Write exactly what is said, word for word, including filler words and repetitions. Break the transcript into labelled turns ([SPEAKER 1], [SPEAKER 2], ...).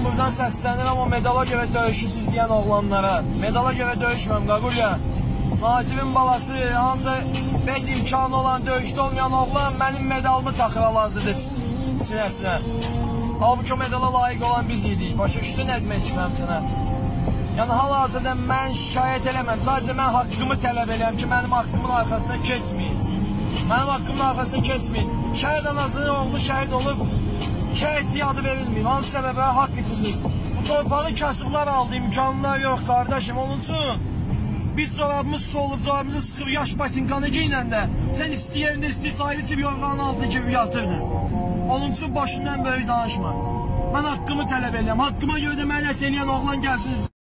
[SPEAKER 1] Mən buradan səslənirəm o medala görə döyüşüsüz deyən oğlanlara. Medala görə döyüşməm, Qaqulya. Nazivin balası, hansı bəz imkanı olan, döyüşdə olmayan oğlan mənim medalımı taxıra lazırdı sinəsinə. Halbuki o medala layiq olan biz idik. Başa düşdü nə demək istəyirəm sənə? Yəni hal-hazırda mən şikayət eləməm. Sadəcə mən haqqımı tələb eləyəm ki, mənim haqqımın arxasına keçməyin. Mənim haqqımın arxasına keçməyin. Şəhid anasının oğlu şəhid olub, şəhidliyi adı verilməyib. Hansı səbəbə haqq itirilib. Bu torpağı kasıblar aldı, imkanlar yox qardaşım. Onun üçün biz corabımız solub, corabımızı sıxıb yaş batinkanı giynəndə sən istəyərində istisaylı içib yorğanın altı kimi yatırdın. Onun üçün başından böyük danışma. Mən haqqımı tələb edirəm. Haqqıma görə də mənə nəsə eləyən oğlan gəlsin.